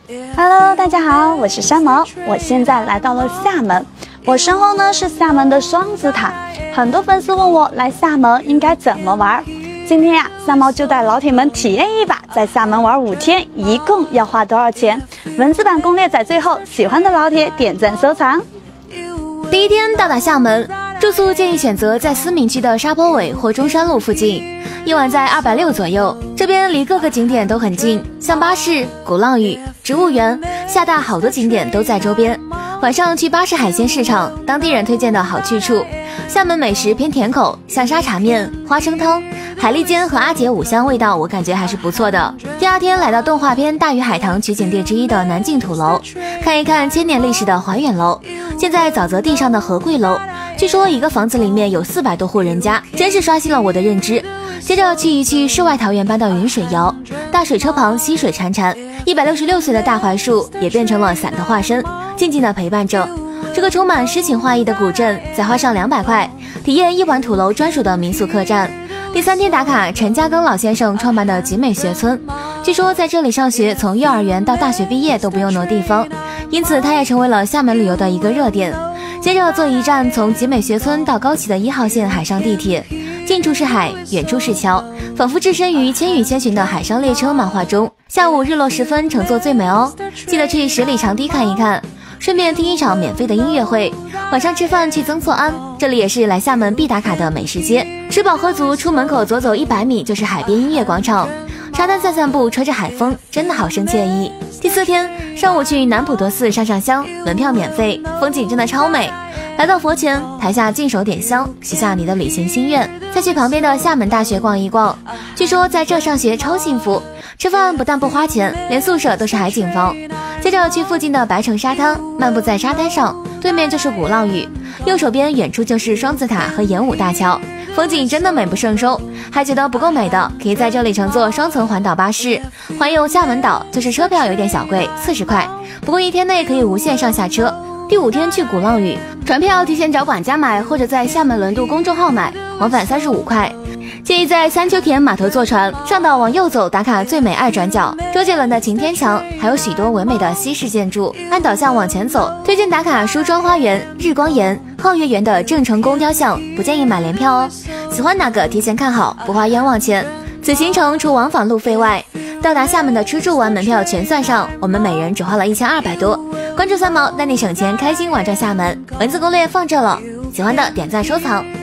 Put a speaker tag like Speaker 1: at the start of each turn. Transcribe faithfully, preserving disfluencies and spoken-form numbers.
Speaker 1: Hello， 大家好，我是山毛，我现在来到了厦门，我身后呢是厦门的双子塔。很多粉丝问我来厦门应该怎么玩，今天呀，三毛就带老铁们体验一把，在厦门玩五天，一共要花多少钱？文字版攻略在最后，喜欢的老铁点赞收藏。
Speaker 2: 第一天到达厦门，住宿建议选择在思明区的沙坡尾或中山路附近，一晚在二百六左右。这边离各个景点都很近，像巴士、鼓浪屿、植物园、厦大好多景点都在周边。晚上去巴士海鲜市场，当地人推荐的好去处。厦门美食偏甜口，像沙茶面、花生汤、海蛎煎和阿姐五香味道，我感觉还是不错的。第二天来到动画片《大鱼海棠》取景地之一的南靖土楼，看一看千年历史的怀远楼，现在沼泽地上的和贵楼，据说一个房子里面有四百多户人家，真是刷新了我的认知。接着去一去世外桃源般的云水谣，大水车旁溪水潺潺，一百六十六岁的大槐树也变成了伞的化身，静静的陪伴着这个充满诗情画意的古镇。再花上两百块，体验一晚土楼专属的民宿客栈。第三天打卡陈嘉庚老先生创办的集美学村，据说在这里上学，从幼儿园到大学毕业都不用挪地方，因此它也成为了厦门旅游的一个热点。接着坐一站从集美学村到高启的一号线海上地铁，近处是海，远处是桥，仿佛置身于《千与千寻》的海上列车漫画中。下午日落时分乘坐最美哦，记得去十里长堤看一看，顺便听一场免费的音乐会。晚上吃饭去曾厝垵，这里也是来厦门必打卡的美食街。吃饱喝足，出门口左走一百米就是海边音乐广场，沙滩散散步，吹着海风，真的好生惬意。第四天上午去南普陀寺上上香，门票免费，风景真的超美。来到佛前，台下净手点香，许下你的旅行心愿。再去旁边的厦门大学逛一逛，据说在这上学超幸福，吃饭不但不花钱，连宿舍都是海景房。接着去附近的白城沙滩，漫步在沙滩上，对面就是鼓浪屿，右手边远处就是双子塔和演武大桥，风景真的美不胜收。还觉得不够美的，可以在这里乘坐双层环岛巴士环游厦门岛，就是车票有点小贵，四十块，不过一天内可以无限上下车。第五天去鼓浪屿，船票提前找管家买，或者在厦门轮渡公众号买，往返三十五块。建议在三秋田码头坐船，上岛往右走打卡最美爱转角，周杰伦的擎天墙，还有许多唯美的西式建筑。按导向往前走，推荐打卡梳妆花园、日光岩、皓月园的郑成功雕像，不建议买联票哦。喜欢哪个提前看好，不花冤枉钱。此行程除往返路费外，到达厦门的吃住玩门票全算上，我们每人只花了一千二百多。关注三毛，带你省钱开心玩转厦门。文字攻略放这了，喜欢的点赞收藏。